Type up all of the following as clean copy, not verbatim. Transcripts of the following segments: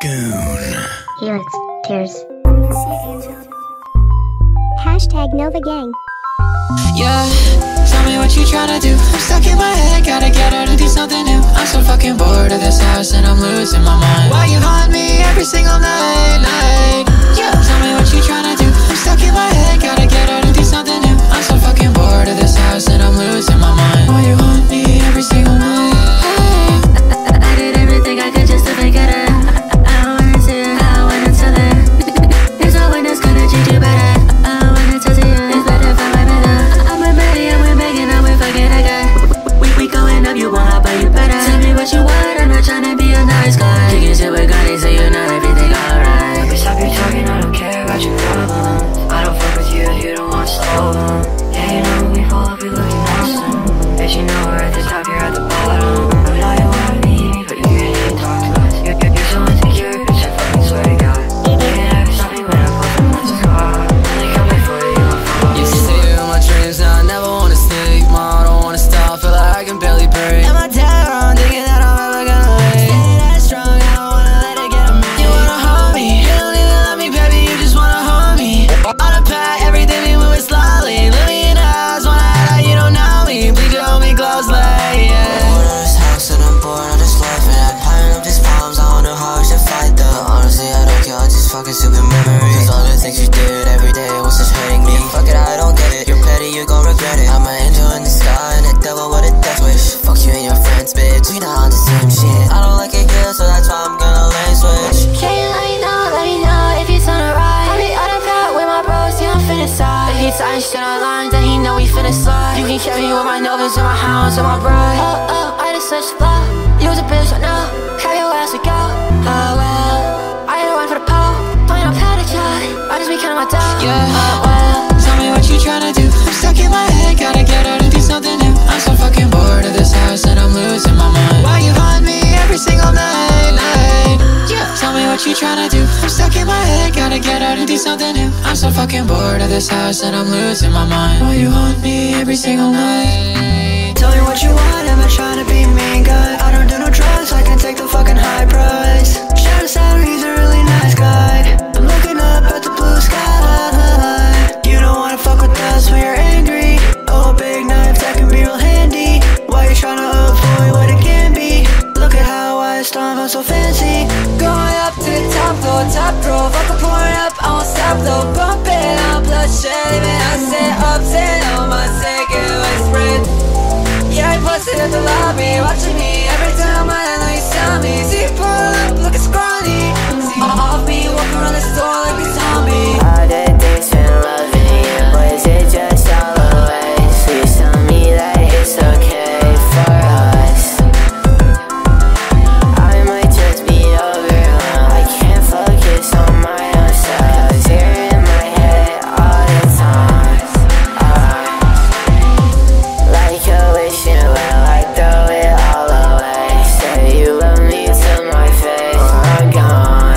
Goon. Helix. Tears. Hashtag Nova Gang. Yeah, tell me what you tryna do. I'm stuck in my head, gotta get out and do something new. I'm so fucking bored of this house and I'm losing my mind. Why you haunt me every single night? Yeah, tell me what you tryna do. I'm stuck in my head, gotta get out and do something new. I'm so fucking bored of this house and I'm losing my mind. Why you haunt me every single night? I did everything I could just to make it up. I wanted to, I wanted to live. There's no one that's gonna treat you better. I wanted to see you, it's better for my better. I'm ready and we're begging and we're fucking again. We going up, you want, but you better tell me what you want, I'm not trying to be a nice guy. You can sit with God, so you know everything alright. Baby, stop you talking, I don't care about your problems. I don't fuck with you if you don't want to solve them. Yeah, you know we fall if we looking awesome. Bitch, you know we're at the top, you're at the bottom. But now you wanna leave me, but you can't even talk to us. You're so insecure, bitch, I fucking swear to God. You can't ever stop me when I post them, let's just go out. Like I'm before you, I'm falling. You see you in my dreams, now I never wanna sleep. Ma, I don't wanna stop, feel like I can barely breathe. Am I terror, I'm thinking that I'm ever gonna leave. Stay that strong, I don't wanna let it get on me. You wanna hold me, you don't even love me, baby, you just wanna hold me. On a path, everything we move is slowly. Look me in the eyes, wanna act like you don't know me. Please you hold me closely, yeah. I'm bored of this house and I'm bored of this life, and I'm piling up these problems, I don't know how I should fight them. Honestly, I don't care, all these fucking stupid memories. Cause all the things you did every day was just hurting me. Fuck it, I don't get it, you're petty, you're gon' regret it. I'm an angel in the sky and a devil with a death wish. Fuck you and your friends, bitch, we not on the same shit. I don't like it here, so that's why I'm gonna lane switch. Can you let me know if you turn right? I be on a path with my bros, yeah, I'm finna side. If he talking shit online, then he know he finna slide. You can catch me with my Novas in my house with my bride. I just such flaw. You was a bitch, I know. Have your ass to go. Oh well, I ain't the one for the pole. Playing on Patagon, I just be counting my dough. Yeah. Oh well. Tell me what you tryna do. I'm stuck in my head, gotta get out and do something new. I'm so fucking bored of this house and I'm losing my mind. Why you haunt me every single night? Yeah. Tell me what you tryna do. I'm stuck in my head, gotta get out and do something new. I'm so fucking bored of this house and I'm losing my mind. Why you haunt me every single night? Tell me what you want, am I trying to be mean guy? I don't do no drugs, I can take the fucking high price. Shout out, he's a really nice guy. I'm looking up at the blue sky. You don't wanna fuck with us when you're angry. Oh, a big knife that can be real handy. Why you trying to avoid what it can be? Look at how I stomp, I'm so fancy. Going up to the top floor, top row. Fuck a pouring up, I won't stop though. Bump it up, bloodshed, even I sit upset on my second way spread. Yeah, I posted at the lobby, watching me every time I know you saw me. See you pull up, looking scrawny. See off me, walking around the store like a zombie. All the days been loving you, boys, it just all away. Please tell me that it's okay for us. I might just be overwhelmed, I can't focus on my own stuff. You're in my head all the time. Like a wishing well, I throw it all away. Say you love me to my face, I'm gone.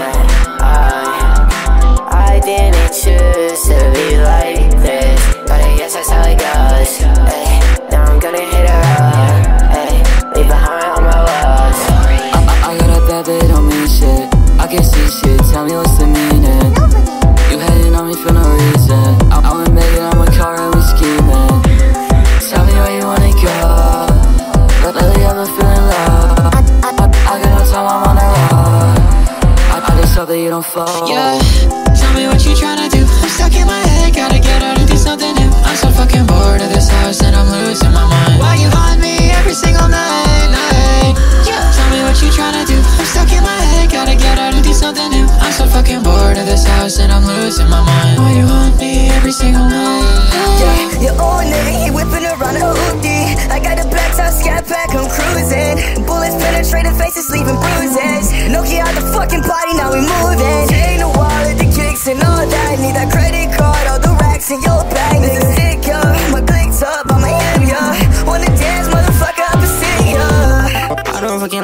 I didn't choose to be like this, but I guess that's how it goes. Ay, now I'm gonna hit a road, ay, leave behind all my woes. I got a bad bit, don't mean shit. I can see shit, tell me what's the meaning. You hating on me for no reason. I'm in bed, I'm a car and we scheming. Tell me where you wanna go, but lately I've been feeling low. I got no time, I'm on the road. I just hope that you don't fall. Yeah, tell me what you tryna do. I'm stuck in my head, gotta get out and do something new. I'm so fucking bored of this house and I'm losing my mind. Why you haunt me every single night? Yeah, tell me what you tryna do. I'm stuck in my head, gotta get out and do something new. I'm so fucking bored of this house and I'm losing my mind. Why you haunt me every single night? Yeah, your old nigga, he whipping around a hoopty. I got a black top scat pack, I'm cruising. Bullets penetrating faces, leaving bruises. Nokia out the fucking party, now we moving. Ain't no wallet, the kicks and all that. Need that credit card, all the racks in your bag. Nigga stick up, my clicks up on my hip, yeah. Wanna dance, motherfucker, up a city, yeah. I don't fucking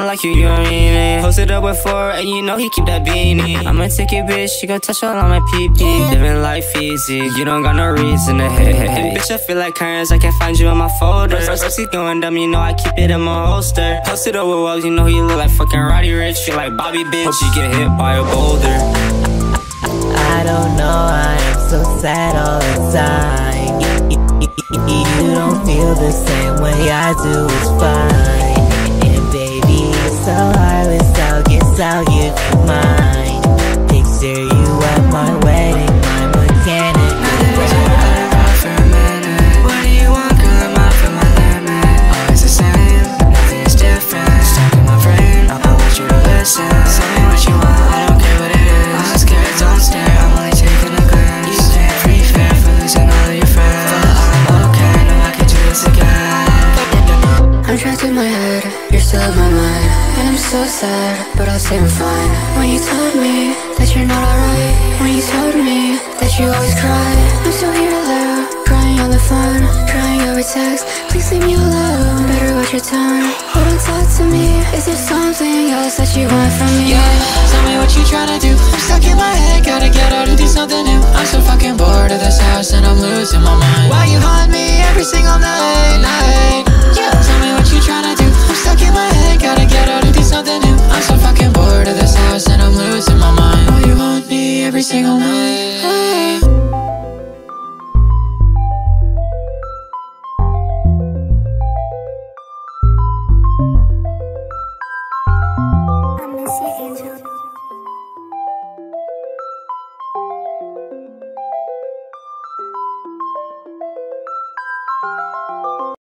like you don't mean it. Posted up with 4, and you know he keep that beanie. I'ma take it, bitch, she gon' touch all on my pee-pee. Living life easy, you don't got no reason to hate. Bitch, I feel like currents, I can't find you in my folder. First he going dumb, you know I keep it in my holster. Posted up with Wells, you know he look like fucking Roddy Ricch. Feel like Bobby, bitch, hope you get hit by a boulder. I don't know, I am so sad all the time. You don't feel the same way I do, it's fine. And baby, it's so heartless, I'll give you mine. Picture you at my wedding, my mechanic. For a minute, what do you want, girl? I'm out for my limit. Always the same, nothing is different. Stuck in my brain, I want you to listen. Tell me what you want, I don't care what it is. I'm scared, don't stare, I'm only taking a glance. You can't free fair for losing all of your friends. But I'm okay, no, I can do this again. I'm trapped in my head, you're still in my mind. And I'm so sad, but I'll say I'm fine. When you told me that you're not alright, when you told me that you always cry, I'm still here there, crying on the phone, crying over text. Please leave me alone, better watch your tone. Oh, don't talk to me, is there something else that you want from me? Yeah, tell me what you tryna do. I'm stuck in my head, gotta get out and do something new. I'm so fucking bored of this house and I'm losing my mind. Why you haunt me every single night? Yeah, tell me what you tryna do. I'm stuck in my head, gotta get out and do something new. I'm so fucking bored of this house and I'm losing my mind. Why you haunt me every single night?